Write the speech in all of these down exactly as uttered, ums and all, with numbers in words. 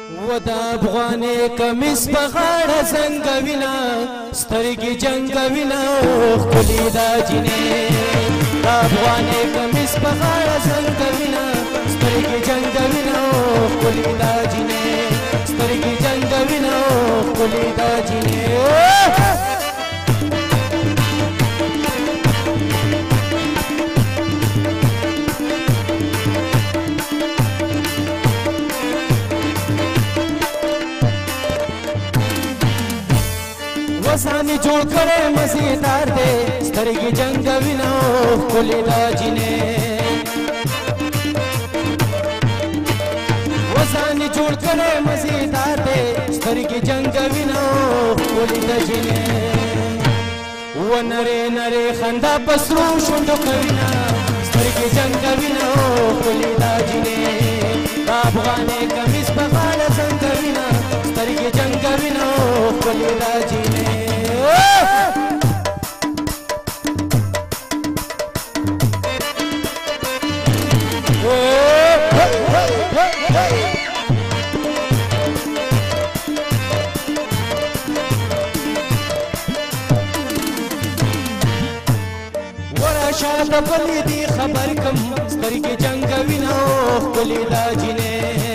ودا افغانې کمیس په غاړه زنګوینه سترګې جنګوینه ښکلې دا جینې دا افغانې کمیس په غاړه زنګوینه سترګې جنګوینه ښکلې دا جینې سترګې جنګوینه ښکلې دا جینې وسانی جوړ کړې مزیدار دې سترګې جنګوینه ښکلې دا جینې وسانی جوړ کړې مزیدار دې سترګې جنګوینه ښکلې دا جینې و نرې نرې خندا په سرو شونډو کوینه سترګې جنګوینه ښکلې دا جینې دا افغانې کمیس په غاړه زنګوینه سترګې جنګوینه ښکلې دا جینې شاته بلې دی خبر کم سترګې جنګوینه ښکلې دا جینې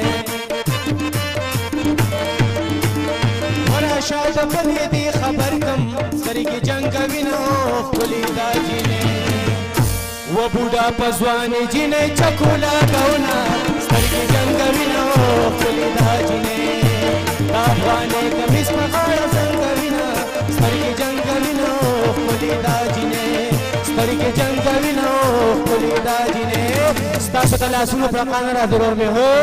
ورا شاته بلې دی خبر کم سترګې جنګوینه ښکلې دا جینې و بوډا په ځوانې جینې چکو لګونه سترګې جنګوینه ښکلې دا جینې دا افغانې کمیس په غاړه زنګوینه سترګې جنګوینه ښکلې دا جینې سترګې جنګوینه ښکلې دا جینې ستاسو د لاسونو پړقانه را ضرور مې هو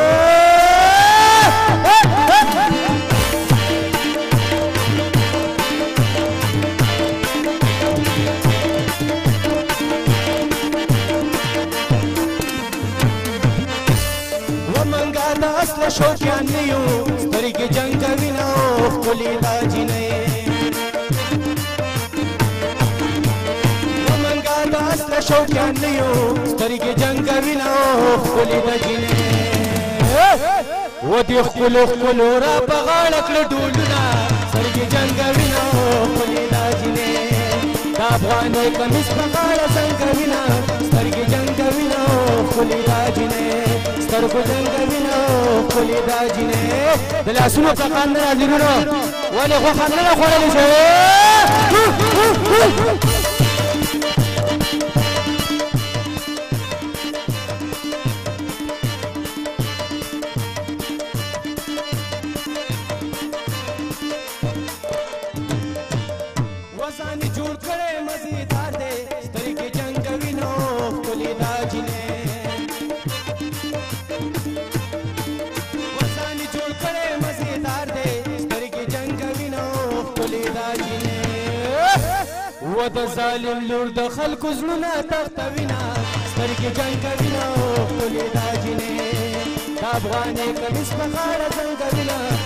ومنګه د اصله شوقیان نه یو سترګې جنګوینه ښکلې دا جینې اصله شوقیان نه یو سترګې جنګوینه ښکلې دا جینې و دې ښکلو ښکلو را په غاړه کړه ډولونه سترګې جنګوینه ښکلې دا جینې دا افغانې کمیس په غاړه زنګوینه سترګې جنګوینه ښکلې دا جینې سترګو جنګوینه ښکلې دا جینې د لاسونو پړقان نه راځي وروڼو ولې غوښه نه ده خوړلې شوې وسانی جوړ کړې مزیدار دې سترګې جنګوینه ښکلې دا جینې وسانی جوړ کړې مزیدار دې سترګې جنګوینه ښکلې دا جینې و د ظالم لور د خلکو زړونه تختوینه سترګې جنګوینه ښکلې دا جینې دا افغانې کمیس په غاړه زنګوینه